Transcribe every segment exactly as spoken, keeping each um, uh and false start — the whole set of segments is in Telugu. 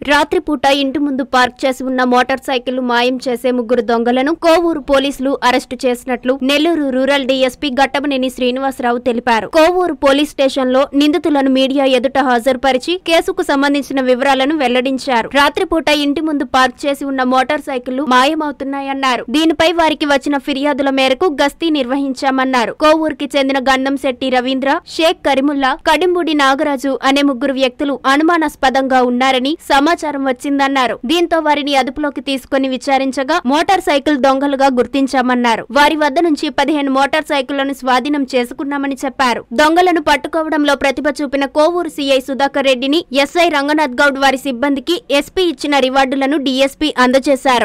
రాత్రిపూట ఇంటి ముందు పార్క్ చేసి ఉన్న మోటార్ సైకిల్ మాయం చేసే ముగ్గురు దొంగలను కోవూరు పోలీసులు అరెస్టు చేసినట్లు నెల్లూరు రూరల్ డీఎస్పీ గట్టమనేని శ్రీనివాసరావు తెలిపారు. కోవూరు పోలీస్ స్టేషన్ లో నిందితులను మీడియా ఎదుట హాజరుపరిచి కేసుకు సంబంధించిన వివరాలను వెల్లడించారు. రాత్రిపూట ఇంటి ముందు పార్క్ చేసి ఉన్న మోటార్ సైకిళ్లు మాయమవుతున్నాయన్నారు. దీనిపై వారికి వచ్చిన ఫిర్యాదుల మేరకు గస్తీ నిర్వహించామన్నారు. కోవూరుకి చెందిన గంధంశెట్టి రవీంద్ర, షేక్ కరీముల్లా, కడింబుడి నాగరాజు అనే ముగ్గురు వ్యక్తులు అనుమానాస్పదంగా ఉన్నారని సమాచారం వచ్చిందన్నారు. దీంతో వారిని అదుపులోకి తీసుకుని విచారించగా మోటార్ సైకిల్ దొంగలుగా గుర్తించామన్నారు. వారి వద్ద నుంచి పదిహేను మోటార్ సైకిళ్లను స్వాధీనం చేసుకున్నామని చెప్పారు. దొంగలను పట్టుకోవడంలో ప్రతిభ చూపిన కోవూరు సీఐ సుధాకర్ రెడ్డిని, ఎస్ఐ రంగనాథ్ గౌడ్ వారి సిబ్బందికి ఎస్పీ ఇచ్చిన రివార్డులను డీఎస్పీ అందజేశారు.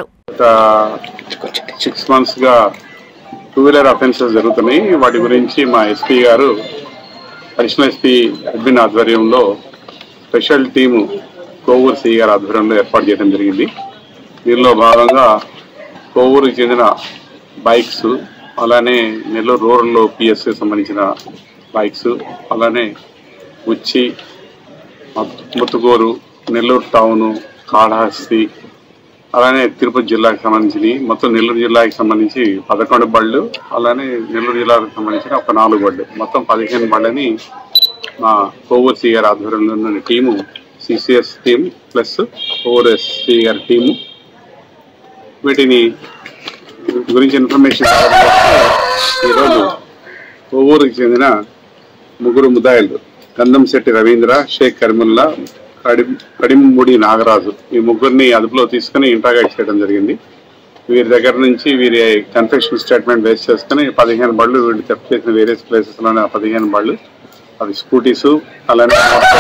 సిక్స్ మంత్స్ గా టూ వీలర్ అఫెన్సెస్ జరుగుతున్నాయి. వాటి గురించి మా ఎస్పీ గారు అడిషనల్ ఎస్పీ అడ్మిన్ ఆధ్వర్యంలో స్పెషల్ టీము కోవూరు సిఐ గారి ఆధ్వర్యంలో ఏర్పాటు చేయడం జరిగింది. దీనిలో భాగంగా కోవూరుకి చెందిన బైక్స్, అలానే నెల్లూరు రూరల్లో పిఎస్కి సంబంధించిన బైక్స్, అలానే ఉచ్చి, ముత్తుగూరు, నెల్లూరు టౌను, కాళహస్తి, అలానే తిరుపతి జిల్లాకి సంబంధించి మొత్తం నెల్లూరు జిల్లాకి సంబంధించి పదకొండు బళ్ళు, అలానే నెల్లూరు జిల్లాకు సంబంధించిన ఒక నాలుగు బళ్ళు, మొత్తం పదిహేను బళ్ళని మా కోవూరు సిఐ గారి ఆధ్వర్యంలో ఉన్న team, CCS team plus Kovur SC గారి టీము, వీటిని గురించి ఇన్ఫర్మేషన్ ఈరోజు కోవూరుకి చెందిన ముగ్గురు ముద్దాయిలు గంధంశెట్టి రవీంద్ర, షేక్ కరీముల్లా, కడిం కడింబుడి నాగరాజు, ఈ ముగ్గురిని అదుపులో తీసుకుని ఇంట్రాగేట్ చేయడం జరిగింది. వీరి దగ్గర నుంచి వీరి కన్ఫెషన్ స్టేట్మెంట్ బేస్ చేసుకుని పదిహేను బళ్ళు వీళ్ళు థెఫ్ట్ చేసిన వేరియస్ ప్లేసెస్లోనే పదిహేను బళ్ళు, అవి స్కూటీసు, అలానే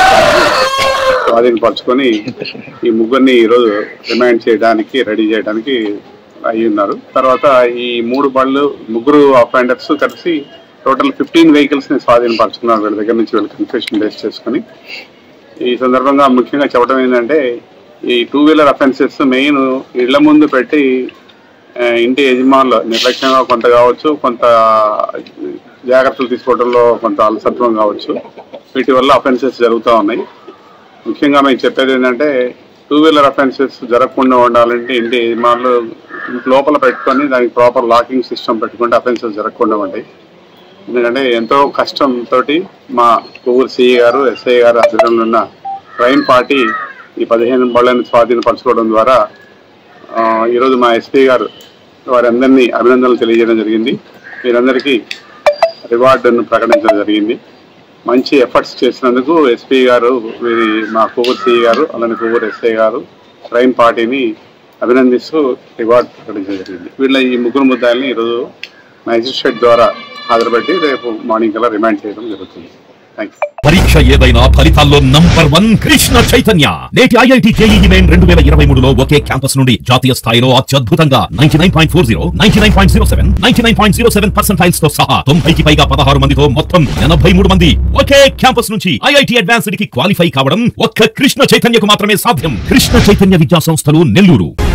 స్వాధీనపరచుకొని ఈ ముగ్గురిని ఈరోజు రిమాండ్ చేయడానికి రెడీ చేయడానికి అయి ఉన్నారు. తర్వాత ఈ మూడు బళ్ళు ముగ్గురు అఫెండర్స్ కలిసి టోటల్ ఫిఫ్టీన్ వెహికల్స్ ని స్వాధీనపరచుకున్నారు వీళ్ళ దగ్గర నుంచి, వీళ్ళు కన్ఫెషన్ బేస్ చేసుకుని. ఈ సందర్భంగా ముఖ్యంగా చెప్పడం ఏంటంటే, ఈ టూ వీలర్ అఫెన్సెస్ మెయిన్ ఇళ్ల ముందు పెట్టి ఇంటి యజమానులు నిర్లక్ష్యంగా కొంత కావచ్చు, కొంత జాగ్రత్తలు తీసుకోవడంలో కొంత అలసత్వం కావచ్చు, వీటి వల్ల అఫెన్సెస్ జరుగుతూ ఉన్నాయి. ముఖ్యంగా మేము చెప్పేది ఏంటంటే, టూ వీలర్ అఫెన్సెస్ జరగకుండా ఉండాలంటే ఇంటి యజమానులు లోపల పెట్టుకొని దానికి ప్రాపర్ లాకింగ్ సిస్టమ్ పెట్టుకుంటే అఫెన్సెస్ జరగకుండా ఉంటాయి. ఎందుకంటే ఎంతో కష్టంతో మా కోవూరు సిఐ గారు, ఎస్ఐ గారు ఆధ్వర్యంలో ఉన్న క్రైమ్ పార్టీ ఈ పదిహేను బళ్ళని స్వాధీనపరచుకోవడం ద్వారా ఈరోజు మా ఎస్పీ గారు వారందరినీ అభినందనలు తెలియజేయడం జరిగింది. వీరందరికీ రివార్డును ప్రకటించడం జరిగింది. మంచి ఎఫర్ట్స్ చేసినందుకు ఎస్పీ గారు, వీరి మా కోవూరు సిఐ గారు, అలానే కోవూరు ఎస్ఐ గారు క్రైమ్ పార్టీని అభినందిస్తూ రివార్డు ప్రకటించడం జరిగింది. వీళ్ళ ఈ ముగ్గురు ముద్దాయిల్ని ఈరోజు మ్యాజిస్ట్రేట్ ద్వారా హాజరుపెట్టి రేపు మార్నింగ్ కల్లా రిమాండ్ చేయడం జరుగుతుంది. పరీక్ష ఏదైనా ఫలితాల్లో నంబర్ వన్ కృష్ణ చైతన్య. నేటి ఐఐటి జేఈఈ మెయిన్ రెండు వేల ఇరవై మూడులో ఒకే క్యాంపస్ నుండి జాతీయ స్థాయిలో అత్యద్భుతంగా ninety nine point four zero, ninety nine point zero seven, ninety nine point zero seven percentiles తో సహా తొంభైకి పైగా పదహారు మందితో మొత్తం ఎనభై మూడు మంది ఒకే క్యాంపస్ నుంచి ఐఐటి అడ్వాన్స్డ్ కి క్వాలిఫై కావడం ఒక్క కృష్ణ చైతన్యకు మాత్రమే సాధ్యం. కృష్ణ చైతన్య విద్యా సంస్థలు నెల్లూరు.